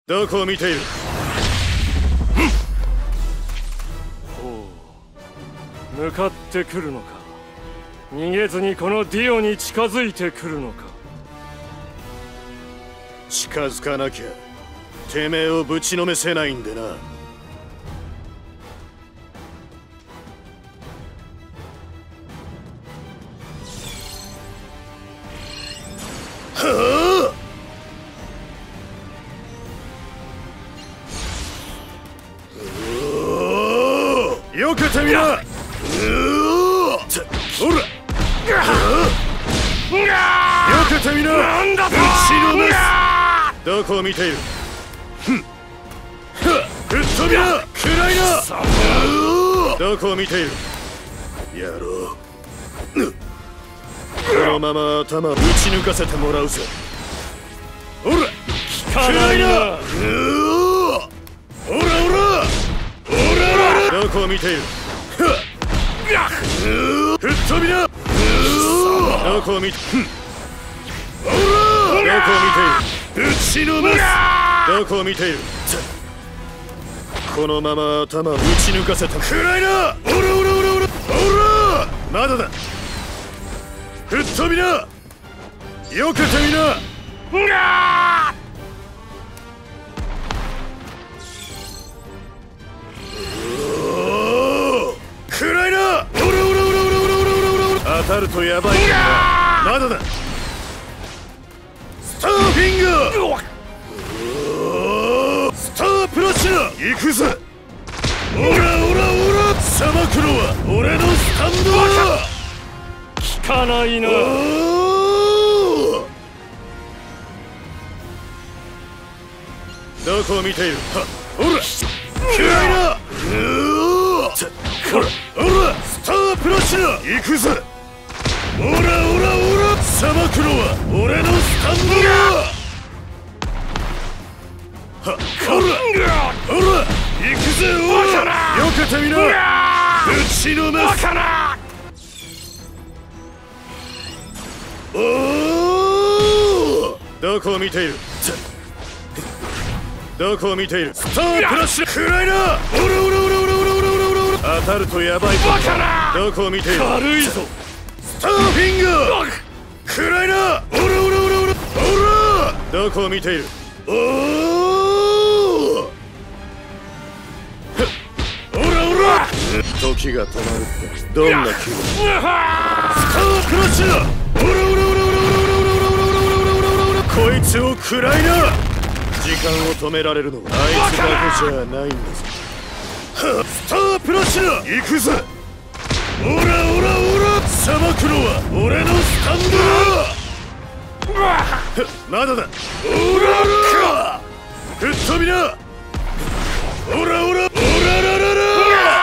どこを見ている。 ほう、向かってくるのか。逃げずにこのディオに近づいてくるのか。 近づかなきゃてめえをぶちのめせないんでな。はあ、よけてみな。ほら、よけてみな。 なんだと。 ぶちのめす。どこを見ている。ぶっ飛びな。暗いな。どこを見ている。やろう。このまま頭ぶち抜かせてもらうぜ。ほら、 暗いな。 ほらほらほら。どこを見ている。吹っ飛びな。どこを見て。ほら、どこを見ている。ぶちのめす。どこを見ている。このまま頭ぶち抜かせた。暗いな。ほらほらほらほらほら。まだだ。吹っ飛びな。よけてみな。暗いな。ほらほらほらほらほらほら。当たるとやばいからな。まだだ。スターフィンガー。スタープラチナ。行くぜ。ほらほらほら。さばくのは俺のスタンドだ。 効かないな。 どこを見ている。ほら、暗いな。ほらほら、スタープラチナ。行くぜ。ほらほらほら。さばくのは俺のスタンドだ。ほらほら、行くぜ。ほら、よけてみな。ぶちのめす。おお、どこを見ている。どこを見ている。スタープラッシュ。暗いな。ほらほらほらほらほらほらほら。当たるとやばいぞ。どこを見ている。 軽いぞ。 スターフィンガー。暗いな。ほらほらほらほらほら。どこを見ている。おお、ほらほら。時が止まるってどんな気分。スタープラッシュだ。ほらほらほらほらほらほらほら。こいつを食らいな。時間を止められるのはあいつだけじゃないんだぞ。スタープラッシュだ。行くぜ。ほらほらほら。さばくのは俺のスタンドだ。まだだ。ほらほら。吹っ飛びな。ほらほらほらららら。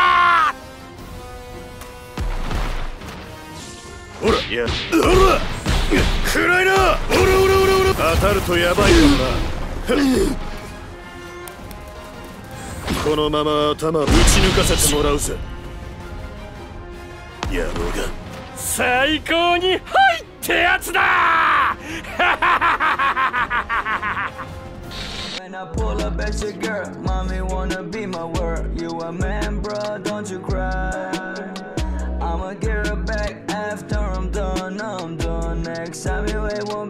ほら、いや、ほら、暗いな。ほらほらほらほら。当たるとやばいからな。このまま頭ぶち抜かせてもらうぜ。野郎が。 最高に入ってやつだ。 When I pull up at your girl, mommy wanna be my word. You a man, bro, don't you cry. I'ma get her back after I'm done. Next time you ain't won't